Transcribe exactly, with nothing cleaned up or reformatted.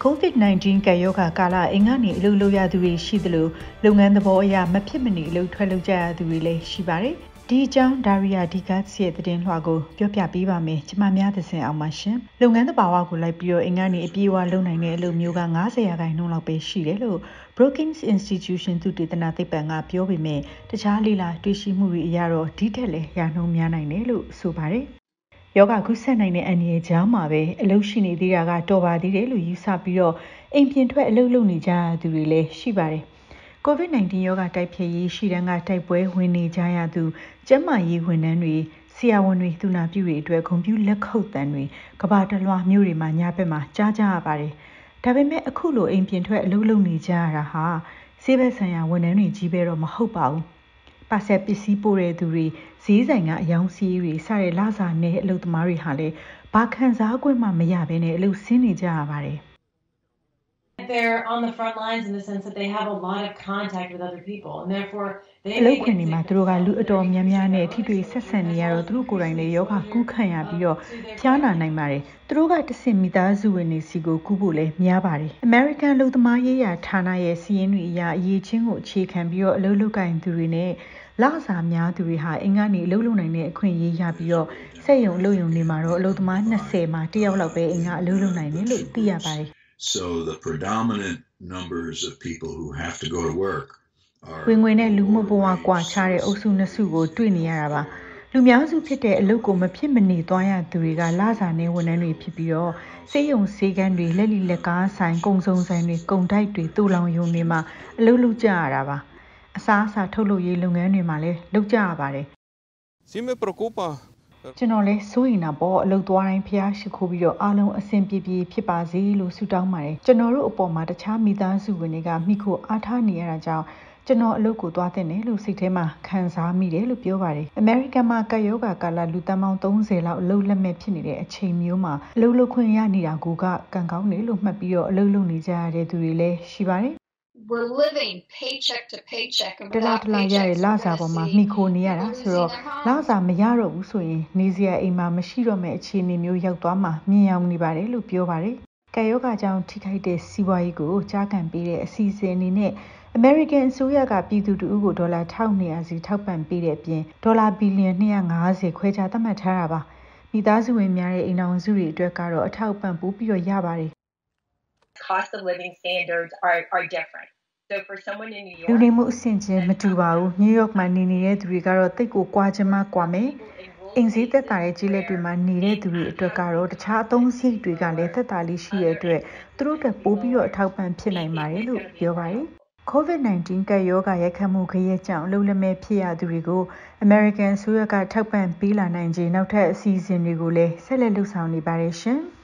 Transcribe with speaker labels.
Speaker 1: ကိုဗစ် ၁၉ ကပ်ရောဂါကာလအိမ်ကနေအလုပ်လုပ်ရသူတွေရှိသလိုလုပ်ငန်းသဘောအရမဖြစ်မနေအလုပ်ထွက်လုပ်ကြရသူတွေလည်းရှိပါတယ်။ဒီအကြောင်းဒါရီယာဒီကတ်စ်ရဲ့သတင်းလွှာကိုပြောပြပေးပါမယ်။ကျွန်မများသစင်အောင်ပါရှင်။လုပ်ငန်းသဘာဝကိုလိုက်ပြီးတော့အိမ်ကနေအပြေးအဝလုပ်နိုင်တဲ့အလုပ်မျိုးက၅၀ရာခိုင်နှုန်းလောက်ပဲရှိတယ်လို့ Brookings Institution သုတေသနသိပ္ပံကပြောပေမဲ့တခြားလေ့လာတွေ့ရှိမှုတွေအရတော့ဒီထက်လည်းရာနှုန်းများနိုင်တယ်လို့ဆိုပါတယ်။ယောဂကူးစက်နိုင်တဲ့အန္တရာယ်ကြားမှာပဲအလုပ်ရှိနေသေးတာကတော်ပါသေးတယ်လို့ယူဆပြီးတော့အိမ်ပြင်ထွက်အလုပ်လုပ်နေကြရသူတွေလည်းရှိပါတယ်။ ကိုဗစ် ၁၉ ရောဂါတိုက်ဖျက်ရေးရှိတန်းကတိုက်ပွဲဝင်နေကြရသူကျန်းမာရေးဝန်ထမ်းတွေဆရာဝန်တွေသူနာပြုတွေအတွက်ဂုဏ်ပြုလက်ခုပ်တန်းတွေကဘာတလွှာမြို့တွေမှာညဘက်မှာကြားကြရပါတယ်။ဒါပေမဲ့အခုလိုအိမ်ပြင်ထွက်အလုပ်လုပ်နေကြရတာဟာဆေးဘက်ဆိုင်ရာဝန်ထမ်းတွေကြီးပဲတော့မဟုတ်ပါဘူး။ပါဆက်ပစ္စည်းပို့တဲ့သူတွေဈေးဆိုင်ကအယောင်စီးတွေစတဲ့လစာနဲ့အလုပ်သမားတွေဟာလည်းဘာခံစား권မှမရဘဲနဲ့အလုပ်ဆင်းနေကြရပါတယ်။
Speaker 2: They're on the front lines in the sense that they have a lot of contact with other people and therefore they
Speaker 1: အလုပ်ခွင်တွေမှာသူတို့ကလူအတော်များများနဲ့ထိတွေ့ဆက်ဆံနေရတော့သူတို့ကိုယ်တိုင်လည်းယောဂကူးခံရပြီးတော့ဖျားနာနိုင်ပါတယ်သူတို့ကတဆင့်မိသားစုဝင်တွေစီကိုကူးဖို့လည်းများပါတယ် American လူသမားရေးရာဌာနရဲ့စီးရင်တွေအရအရေးချင်းကိုအခြေခံပြီးတော့အလုပ်လုပ်ကိုင်သူတွေနဲ့လစာများသူတွေဟာအင်ကနေအလုပ်လုပ်နိုင်တဲ့အခွင့်အရေးရပြီးတော့စက်ရုံအလုပ်ရုံတွေမှာတော့အလုပ်သမား၂၀မှာတစ်ယောက်လောက်ပဲအင်ကအလုပ်လုပ်နိုင်တယ်လို့သိရပါတယ်
Speaker 3: So the predominant numbers of people who have to go to work are
Speaker 1: ဝင်ငွေနဲ့လူမှုဘဝကွာခြားတဲ့အုပ်စုနှစ်စုကိုတွေ့နေရတာပါလူများစုဖြစ်တဲ့အလုပ်ကိုမဖြစ်မနေသွားရသူတွေကလစာနဲ့ဝန်ထမ်းတွေဖြစ်ပြီးတော့စေယုံစေကန်းတွေလက်လီလက်ကားဆိုင်ကုံစုံဆိုင်တွေကုံတိုက်တွေတူလောင်ယုံတွေမှာအလုပ်လုပ်ကြရတာပါအစားအစာထုတ်လုပ်ရေးလုပ်ငန်းတွေမှာလည်းလုပ်ကြရပါတယ်
Speaker 4: Sí me preocupa
Speaker 1: ကျွန်တော်လည်းစိုးရိမ်တာပေါ့အလုပ်သွားတိုင်းဖျားရှိခိုးပြီးတော့အားလုံးအဆင်ပြေပြေဖြစ်ပါစေလို့ဆုတောင်းပါတယ်ကျွန်တော်တို့အပေါ်မှာတခြားမိသားစုဝင်တွေကမိခိုအားထားနေရတာကြောင့်ကျွန်တော်အလုပ်ကိုသွားတင်တယ်လို့စိတ်ထဲမှာခံစားမိတယ်လို့ပြောပါတယ်အမေရိကန်မှာကပ်ရောဂါကာလလူသန်းပေါင်း၃၀လောက်အလုပ်လက်မဲ့ဖြစ်နေတဲ့အချိန်မျိုးမှာအလုပ်လုပ်ခွင့်ရနေတာကိုကကံကောင်းတယ်လို့မှတ်ပြီးတော့အလုပ်လုပ်နေကြရတဲ့သူတွေလည်းရှိပါတယ်
Speaker 5: We're living paycheck to paycheck
Speaker 1: တလားတလားရတဲ့လစာပေါ်မှာမိခိုနေရတာဆိုတော့လစာမရတော့ဘူးဆိုရင်နေစရာအိမ်မှာမရှိတော့မဲ့အခြေအနေမျိုးရောက်သွားမှာမြင်အောင်နေပါတယ်လို့ပြောပါတယ်ကပ်ရောဂါကြောင့်ထိခိုက်တဲ့စီးပွားရေးကိုကြားခံပေးတဲ့အစီအစဉ်အနေနဲ့ American အစိုးရကပြည်သူတို့ကိုဒေါ်လာတစ်ထောင်နှစ်ရာစီထောက်ပံ့ပေးတဲ့အပြင်ဒေါ်လာဘီလီယံ၂၅၀ခွဲခြားသတ်မှတ်ထားတာပါမိသားစုဝင်များရဲ့အိမ်အောင်စုတွေအတွက်ကတော့အထောက်ပံ့ပို့ပြီးတော့ရပါတယ်
Speaker 6: Cost of living standards are are different So for someone in New York
Speaker 1: လူနေမှုအဆင့်ချင်းမတူပါဘူး New York မှာနေနေတဲ့သူတွေကတော့တိတ်ကိုကွာချင်မှကွာမယ်အိမ်စည်းသက်သာတဲ့ကြီးလက်တွေမှာနေတဲ့သူတွေအတွက်ကတော့တခြားအသုံးစရိတ်တွေကလည်းသက်သာလေးရှိတဲ့အတွက်သူတို့အတွက်ပို့ပြီးတော့အထောက်ပံ့ဖြစ်နိုင်ပါတယ်လို့ပြောပါတယ်ကိုဗစ် ၁၉ ကပ်ရောဂါရိုက်ခတ်မှုခရီးကြောင့်အလုပ်လက်မဲ့ဖြစ်ရသူတွေကို American အစိုးရကထောက်ပံ့ပေးလာနိုင်ခြေနောက်ထပ်အစီအစဉ်တွေကိုလည်းဆက်လက်လှုပ်ဆောင်နေပါတယ်ရှင်။